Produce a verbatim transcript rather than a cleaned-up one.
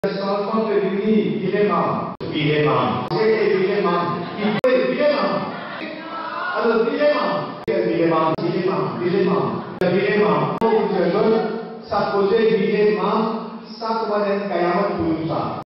Changement de l'uni, dilemma. Dilemma. C'est le dilemma. Il faut le dilemma. Alors, dilemma. Dilemma, dilemma, dilemma. Le dilemma. Pour que je veux, ça posait dilemma, ça comment être kaya berusaha.